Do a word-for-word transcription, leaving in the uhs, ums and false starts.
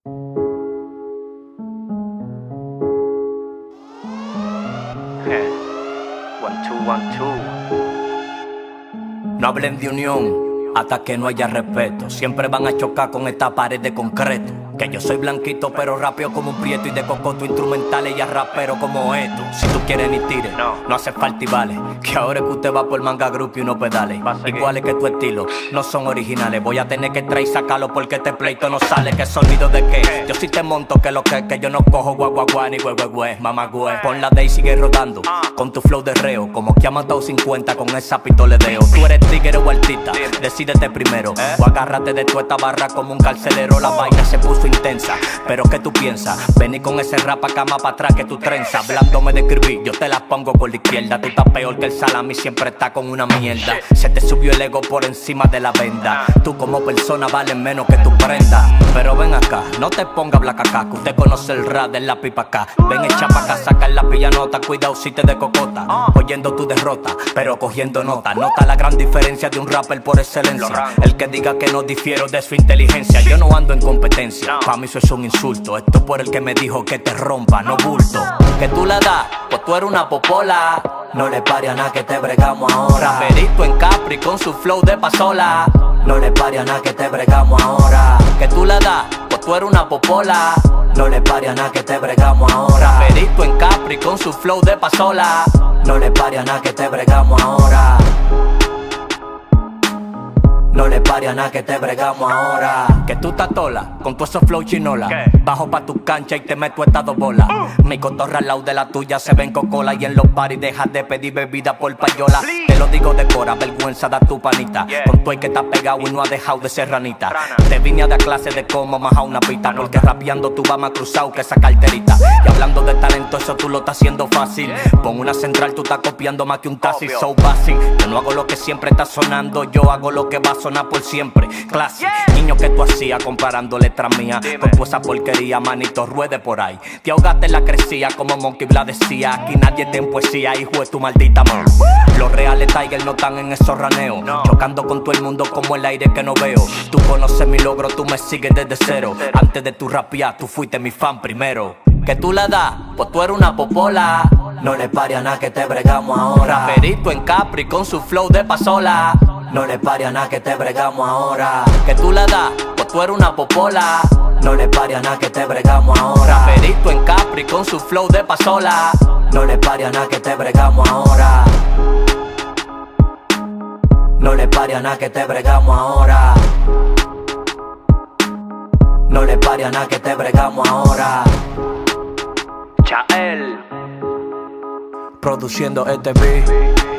One, two, one, two. No hablen de unión hasta que no haya respeto. Siempre van a chocar con esta pared de concreto. Que yo soy blanquito pero rapeo como un prieto, y de cocoto instrumentales y a rapero como esto. Si tú quieres ni tires, no, no hace falta y vale. Que ahora es que usted va por manga group y unos pedales iguales que tu estilo, no son originales. Voy a tener que traer y sacarlo porque este pleito no sale. ¿Qué sonido de qué? Yo sí te monto que lo que que yo no cojo guaguaguá ni güey mamá güey. Pon la de y sigue rodando con tu flow de reo, como que ha matado cincuenta con esa pistoledeo. Tú eres tigre o artista, decídete primero, o agárrate de tu esta barra como un carcelero. La vaina se puso intensa, pero ¿qué tú piensas? Vení con ese rap acá más para atrás que tu trenza. Hablándome de escribir, yo te la pongo por la izquierda. Tú estás peor que el salami, siempre está con una mierda. Se te subió el ego por encima de la venda. Tú como persona vales menos que tu prenda. Pero ven acá, no te pongas blacaca, que usted conoce el rap de la pipa acá. Ven echa pa' acá, saca la pillanota, cuidado si te de cocota. Oyendo tu derrota, pero cogiendo nota. Nota la gran diferencia de un rapper por excelencia. El que diga que no difiero de su inteligencia. Yo no ando en competencia, pa' mí eso es un insulto. Esto por el que me dijo que te rompa, no bulto. Que tú le das, pues tú eres una popola. No le pare a nada que te bregamos ahora. Raperito en Capri con su flow de pasola. No le pare a nada que te bregamos ahora. Que tú le das, pues tú eres una popola. No le pare a nada que te bregamos ahora. Raperito en Capri con su flow de pasola. No le pare a nada que te bregamos ahora. No le pare a nada que te bregamos ahora. Que tú estás tola, con tu esos flow chinola. ¿Qué? Bajo pa' tu cancha y te meto estas dos bolas. uh. Mi cotorra al lado de la tuya se ven cocola. Y en los paris dejas de pedir bebida por payola. Please. Te lo digo de cora, vergüenza da tu panita. yeah. Con tu el que está pegado y no ha dejado de ser ranita. Rana. Te vine a dar clase de cómo majar una pita. Anota. Porque rapeando tú vas más cruzado que esa carterita. Y hablando de talento, eso tú lo estás haciendo fácil. yeah. Pon una central, tú estás copiando más que un taxi. So basic, yo no hago lo que siempre está sonando. Yo hago lo que va a sonar por siempre. Clase, yeah. Niño, que tú hacías comparando letras mías con tu esa porquería, manito, ruede por ahí. Te ahogaste en la crecía como Monkey Bla decía. Aquí nadie te en poesía, hijo de tu maldita mano. Los reales Tiger no están en esos raneos, no. Chocando con todo el mundo como el aire que no veo. Tú conoces mi logro, tú me sigues desde cero. Antes de tu rapear, tú fuiste mi fan primero. Que tú le das, pues tú eres una popola. No le pare a nada que te bregamos ahora. Raperito en Capri con su flow de pasola. No le pare a nada que te bregamos ahora. Que tú le das, pues tú eres una popola. No le pare a nada que te bregamos ahora. Raperito en Capri con su flow de pasola. No le pare a nada que te bregamos ahora. No le pare a nada que te bregamos ahora. No le pare a nada que te bregamos ahora. Chael produciendo este beat.